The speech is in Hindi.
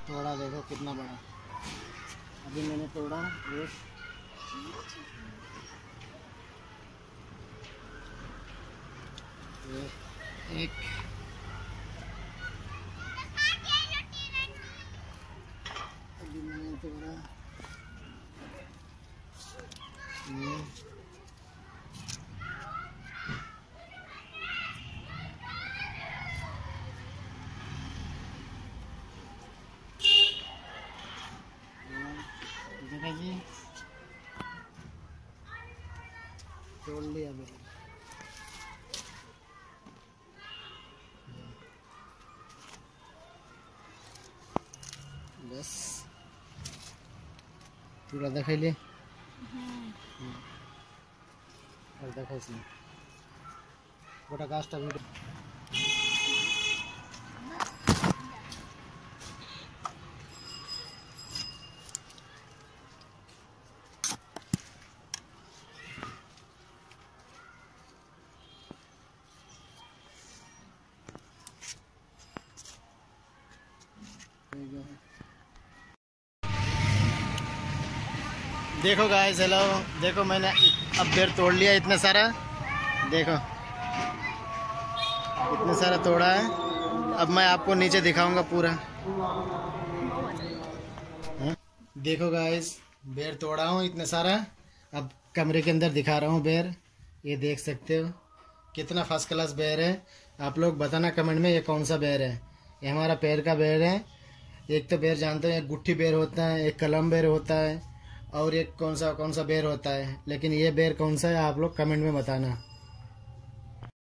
तोड़ा देखो कितना बड़ा। अभी मैंने तोड़ा एक अभी मैंने तोड़ा ये देखा जी, तोड़ लिया बेर। बस पूरा देखैली और देखो इसमें गोटा गाछटा वीडियो देखो गाइस, हेलो, देखो मैंने अब बेर तोड़ लिया इतना सारा। देखो इतना सारा तोड़ा है। अब मैं आपको नीचे दिखाऊंगा पूरा। देखो गाइस, बेर तोड़ा हूँ इतना सारा। अब कमरे के अंदर दिखा रहा हूँ बेर। ये देख सकते हो कितना फर्स्ट क्लास बेर है। आप लोग बताना कमेंट में ये कौन सा बेर है। ये हमारा पेड़ का बेर है। एक तो बेर जानते हैं, एक गुट्ठी बेर होता है, एक कलम बेर होता है, और एक कौन सा बेर होता है। लेकिन ये बेर कौन सा है आप लोग कमेंट में बताना।